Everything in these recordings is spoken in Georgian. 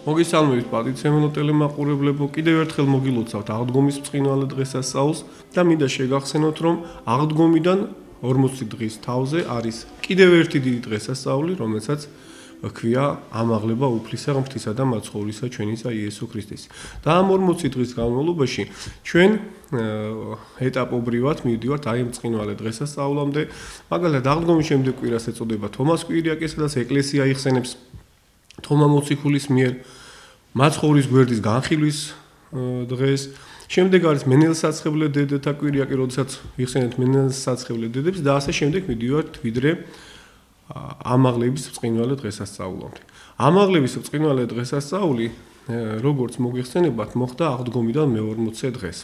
მოგესალმებით პატიცემელო ტელემაყურებლებო, კიდევ ერთხელ მოგილოცავთ აღდგომის ბრწყინვალე დღესასწაულს და მინდა შეგახსენოთ, რომ აღდგომიდან 40 დღის თავზე არის კიდევ ერთი დიდი დღესასწაული, რომელსაც ქვია ამაღლება უფლისა ღმრთისა და მაცხოვრისა ჩვენისა იესო ქრისტეს. და ამ 40 დღის განმავლობაში ჩვენ ეტაპობრივად მივდივართ აი ამ ბრწყინვალე დღესასწაულამდე, მაგალითად აღდგომის შემდეგ კვირას ეწოდება თომას კვირიაკე, სადაც ეკლესია იხსენებს თომა მოციქულის მიერ მაცხოვრის გვერდის განხილვის დღეს. შემდეგ არის მენელსაცხებლე დედათა კვირიაკე, როდესაც იხსენებთ მენელსაცხებლე დედებს და ასე შემდეგ მივდივართ ვიდრე ამაღლების ბრწყინვალე დღესასწაულამდე. ამაღლების ბრწყინვალე დღესასწაული, როგორც მოგიხსენებათ, მოხდა აღდგომიდან მე-40 დღეს.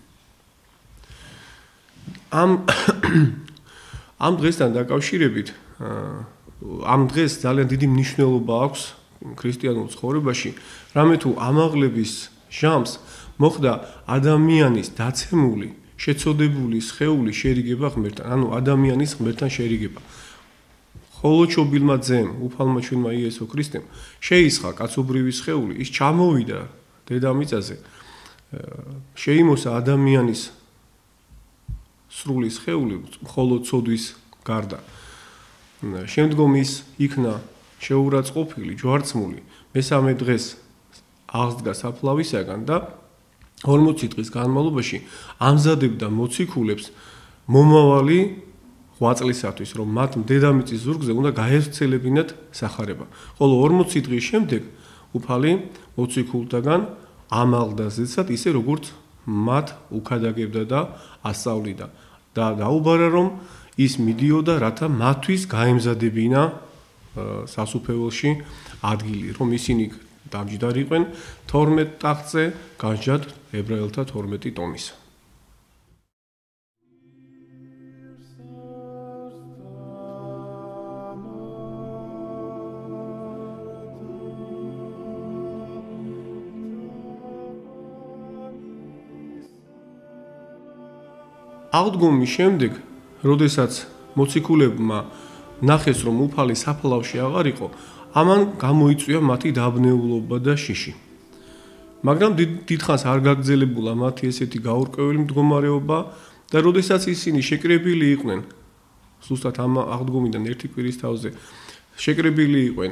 ამ დღესთან დაკავშირებით ამ დღეს ძალიან დიდი მნიშვნელობა აქვს ქრისტიანულ ცხოვრებაში, რამე თუ ამაღლების ჟამს მოხდა ადამიანის დაცემული, შეცოდებული სხეული შერიგება ღმერთთან, ანუ ადამიანის ღმერთთან შერიგება. ხოლოჩობილმა ძემ, უფალმა ჩვენმა იესო ქრისტემ შეისხა კაცობრივი სხეული, ის ჩამოვიდა დედამიწაზე, შეიმოსა ადამიანის სრული სხეული მხოლოდ ცოდვის გარდა. შემდგომ ის იქნა შეურაცხყოფილი, ჯვარცმული, მესამე დღეს აღსდგა საფლავისაგან და 40 დღის განმავლობაში ამზადებდა მოციქულებს მომავალი ღვაწლისათვის, რომ მათ დედამიწის ზურგზე უნდა გაევრცელებინათ სახარება. ხოლო 40 დღის შემდეგ უფალი მოციქულთაგან ამაღლდა ზედსად, ისე როგორც მათ უქადაგებდა და ასწავლიდა და დაუბარა, რომ ის მიდიოდა, რათა მათთვის გაემზადებინა სასუფეველში ადგილი, რომ ისინი დამჯდარიყვენ 12 ტახტზე, განსჯად ებრაელთა 12 ტომის. აღდგომის შემდეგ, როდესაც მოციქულებმა ნახეს, რომ უფალი საფლავში აღარ იყო, ამან გამოიწვია მათი დაბნეულობა და შიში. მაგრამ დიდხანს არ გაგრძელებულა მათი ესეთი გაურკვეველი მდგომარეობა და როდესაც ისინი შეკრებილი იყვნენ, ზუსტად ამ აღდგომიდან ერთი კვირის თავზე შეკრებილი იყვნენ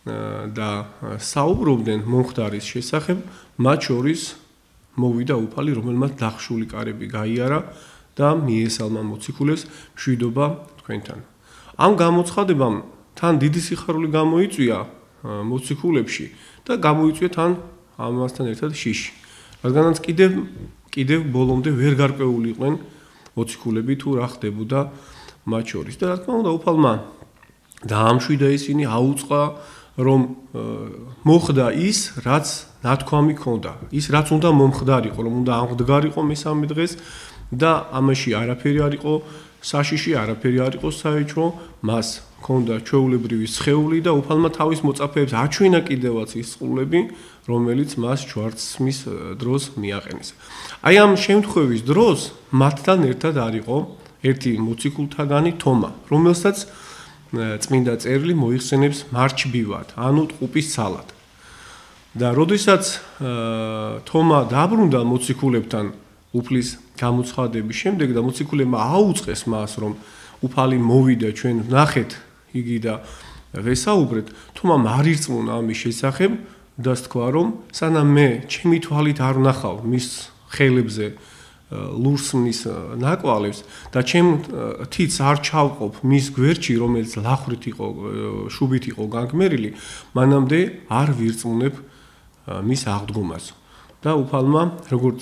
და საუბრობდნენ მომხდარის შესახებ, მათ შორის მოვიდა უფალი, რომელმაც დახშული კარები გაიარა და მიესალმა მოციქულებს მშვიდობა თქვენთან. ამ გამოცხადებამ თან დიდი სიხარული გამოიწვია მოციქულებში და გამოიწვია თან ამასთან ერთად შიში. რადგანაც კიდევ ბოლომდე ვერ გარკვეული იყვნენ მოციქულები თუ რა ხდებოდა მათ შორის. და რა თქმა უნდა, უფალმა დაამშვიდა ისინი, აუწყა, რომ მოხდა ის, რაც ნათქვამი ჰქონდა, ის რაც უნდა მომხდარიყო, რომ უნდა ამღდგარიყო მესამე დღეს და ამაში არაფერი არ იყო საშიში, არაფერი არ იყო საეჭვო, მას ჰქონდა ჩვეულებრივი სხეული და უფალმა თავის მოწაფეებს აჩვენა კიდევაც ის წყულები, რომელიც მას ჯვარცმის დროს მიაყენეს. აი ამ შემთხვევის დროს მათთან ერთად არ იყო ერთი მოციქულთაგანი თომა, რომელსაც წმინდა წერილი მოიხსენებს მარჩბივად, ანუ ტყუპის ცალად. და როდესაც თომა დაბრუნდა მოციქულებთან უფლის გამოცხადების შემდეგ და მოციქულებმა აუწყეს მას, რომ უფალი მოვიდა, ჩვენ ნახეთ იგი და ვესაუბრეთ, თომამ არ ირწმუნა ამის შესახებ და თქვა, რომ სანამ მე ჩემი თვალით არ ვნახავ მის ხელებზე ლურსმნის ნაკვალევს და ჩემ თიც არ ჩავყოფ მის გვერდში, რომელიც ლახრით იყო, შუბით იყო განგმერილი, მანამდე არ ვირწმუნებ მის აღდგომას. და უფალმა, როგორც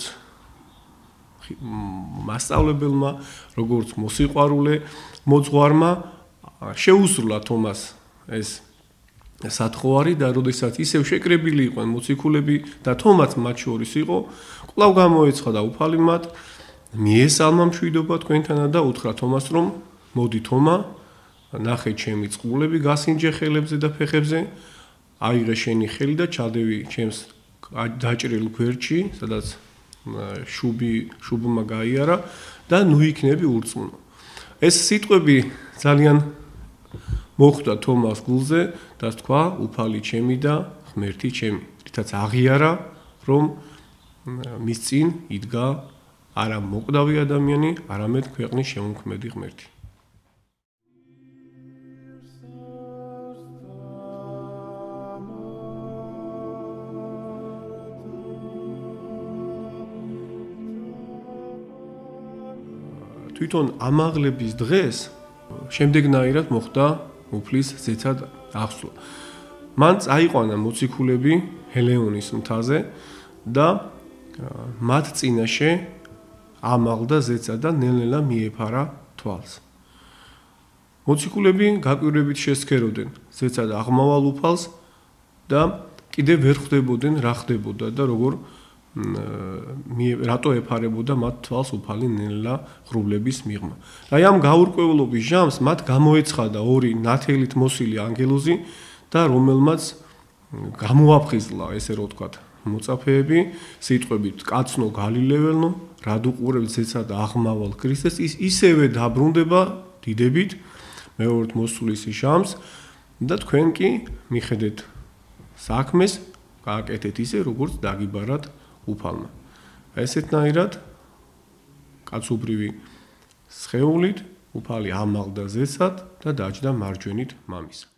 მასწავლებელმა, როგორც მოსიყვარულე მოძღვარმა შეუსრულა თომას ეს სათხოვარი და როდესაც ისევ შეკრებილი იყვნენ მოციქულები და თომაც მათ შორის იყო, კვლავ გამოეცხადა უფალი მათ, მიესალმა მშვიდობა თქვენთანა და უთხრა თომას, რომ მოდი თომა, ნახე ჩემი წყულები გასინჯე ხელებზე და ფეხებზე, აიღე შენი ხელი და ჩადევი ჩემს დაჭრილ გვერდში, სადაც შუბმა გაიარა და ნუ იქნები ურწმუნო. ეს სიტყვები ძალიან მოხვდა თომას გულზე და თქვა უფალი ჩემი და ღმერთი ჩემი. ერთადაც აღიარა, რომ მის წინ იდგა არა მოკვდავი ადამიანი, არამედ ქვეყნის შემოქმედი ღმერთი. თვითონ ამაღლების დღეს შემდეგნაირად მოხდა უფლის ზეცად აღსვლა. მან წაიყვანა მოციქულები ჰელეონის მთაზე და მათ წინაშე ამაღლდა ზეცა და ნელ-ნელა მიეფარა თვალს. მოციქულები გაკვირვებით შესქეროდნენ ზეცად აღმავალ უფალს და კიდევ ვერ ხვდებოდნენ რა ხდებოდა და როგორ რატო ეფარებოდა მათ თვალს უფალი ნელ-ნელა ღრუბლების მიღმა. აი ამ გაურკვევლობის ჟამს მათ გამოეცხადა ორი ნათელით მოსილი ანგელოზი და რომელმაც გამოაფხიზლა, ესე რომ ვთქვათ, მოწაფეები სიტყვებით კაცნო გალილეველნო, რად უყურებთ ზეცად აღმავალ ქრისტეს, ის ისევე დაბრუნდება დიდებით მეორედ მოსulis ჟამს და თქვენ კი მიხედეთ საქმეს, გააკეთეთ ისე, როგორც დაგიბარათ უფალმა. ესეთნაირად კაცობრივი სხეულით უფალი ამაღლდა ზეცად და დაჯდა მარჯვენით მამისა.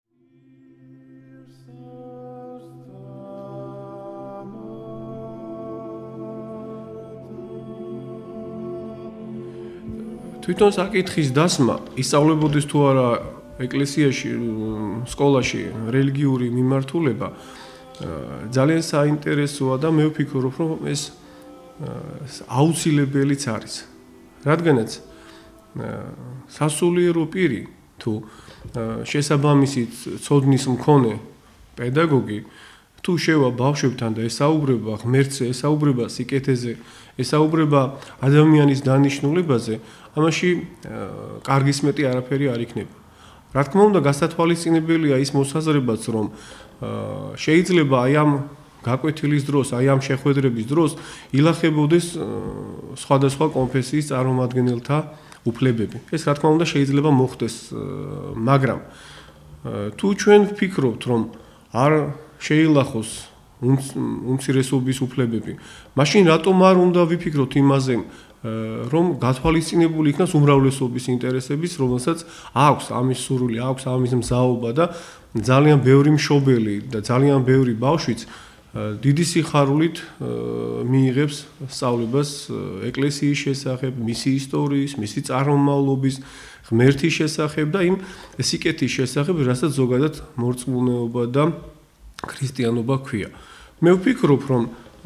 თვითონ საკითხის დასმა ისწავლებოდეს თუ არა ეკლესიაში, სკოლაში რელიგიური მიმართულება ძალიან საინტერესოა და მე ვფიქრობ, რომ ეს აუცილებელიც არის. რადგანაც სასულიერო პირი თუ შესაბამისი ცოდნის მქონე პედაგოგი თუ შევა ბავშვებთან და ესაუბრება ღმერთზე, ესაუბრება სიკეთეზე, ესაუბრება ადამიანის დანიშნულებაზე, ამაში კარგის მეტი არაფერი არ იქნება. რა თქმა უნდა, გასათვალისწინებელია ის მოსაზრებაც, რომ შეიძლება აი ამ გაკვეთილის დროს, აი ამ შეხვედრების დროს ილახებოდეს სხვადასხვა კონფესიის წარმომადგენელთა უფლებები. ეს რა თქმა უნდა შეიძლება მოხდეს, მაგრამ თუ ჩვენ ვფიქრობთ, რომ არ შეილახოს უმცირესობის უფლებები, მაშინ რატომ არ უნდა ვიფიქროთ იმაზე, რომ გათვალისწინებული იქნას უმრავლესობის ინტერესების, რომელსაც აქვს ამის სურვილი, აქვს ამის მზაობა და ძალიან ბევრი მშობელი და ძალიან ბევრი ბავშვიც დიდი სიხარულით მიიღებს სწავლებას ეკლესიის შესახებ, მისი ისტორიის, მისი წარმომავლობის, ღმერთის შესახებ და იმ სიკეთის შესახებ, რასაც ზოგადად მორწმუნეობა და ქრისტიანობა ქვია. მე ვფიქრობ, რომ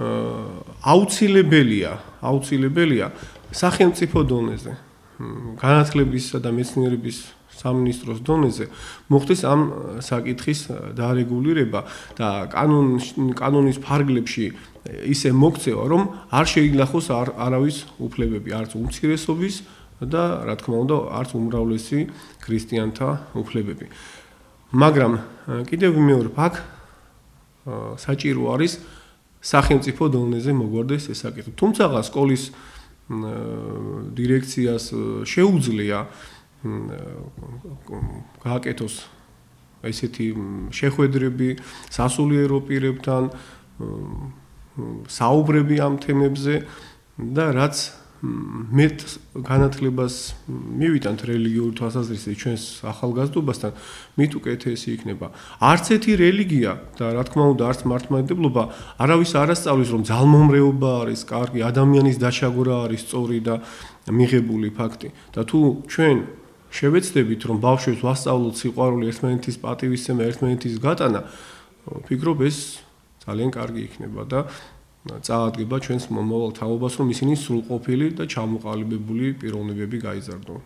აუცილებელია სახელმწიფო დონეზე, განათლებისა და მეცნიერების სამინისტროს დონეზე მოხდეს ამ საკითხის დარეგულირება და კანონის ფარგლებში ისე მოქცევა, რომ არ შეილახოს არავის უფლებები, არც უმცირესობის და რა თქმა უნდა, არც უმრავლესი ქრისტიანთა უფლებები. მაგრამ კიდევ ვიმეორებ, აქ საჭირო არის სახელმწიფო დონეზე მოგვარდეს ეს საკითხი. თუმცა სკოლის დირექციას შეუძლია გააკეთოს ესეთი შეხვედრები სასულიერო პირებთან, საუბრები ამ თემებზე და რაც მეტ განათლებას მივიტანთ რელიგიური თვალსაზრისით ჩვენს ახალგაზრდობასთან, მით უკეთესი იქნება. არც ერთი რელიგია და რა თქმა უნდა არც მართლმადიდებლობა არავის არ ასწავლის, რომ ძალმომრეობა არის კარგი, ადამიანის დაჩაგვრა არის სწორი და მიღებული ფაქტი. და თუ ჩვენ შევეცდებით, რომ ბავშვებს ვასწავლოთ სიყვარული, ერთმანეთის პატივისცემა, ერთმანეთის გატანა, ვფიქრობ ეს ძალიან კარგი იქნება და წაადგება ჩვენს მომავალ თაობას, რომ ისინი სრულყოფილი და ჩამოყალიბებული პიროვნებები გაიზარდონ.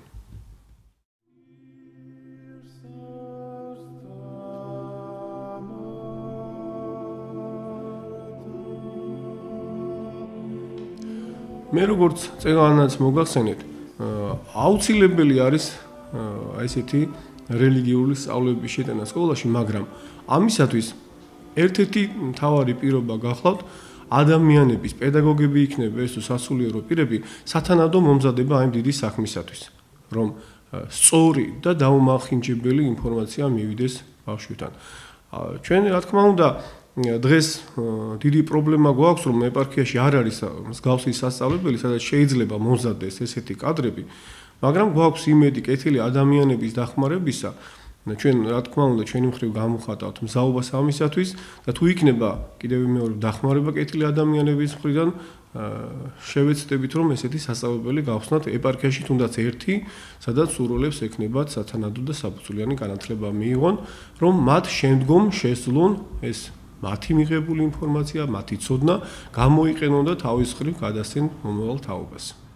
მე როგორც წეგანაც მოგახსენეთ, აუცილებელი არის ესეთი რელიგიური სწავლების შეტანა სკოლაში, მაგრამ ამისათვის ერთ-ერთი მთავარი პირობა გახლავთ ადამიანების, პედაგოგები იქნება ეს თუ სასულიერო პირები, სათანადო მომზადება ამ დიდი საქმისათვის, რომ სწორი და დაუმახინჯებელი ინფორმაცია მივიდეს ბავშვებთან. ჩვენ რა თქმა უნდა დღეს დიდი პრობლემა გვაქვს, რომ ეპარქიაში არ არის მსგავსი სასწავლებელი, სადაც შეიძლება მომზადდეს ესეთი კადრები, მაგრამ გვაქვს იმედი კეთილი ადამიანების დახმარებისა. ჩვენ რა თქმა უნდა ჩვენი მხრივ გამოვხატავთ მზაობას ამისათვის და თუ იქნება კიდევ მეორე დახმარება კეთილი ადამიანების მხრიდან შევეცდებით რომ ესეთი სასწავლებელი გავხსნათ ეპარქიაში თუნდაც ერთი, სადაც სურვილებს ექნებათ სათანადო და საფუძვლიანი განათლება მიიღონ, რომ მათ შემდგომ შესძლონ ეს მათი მიღებული ინფორმაცია, მათი ცოდნა გამოიყენონ და თავის მხრივ გადასცენ მომავალ თაობას.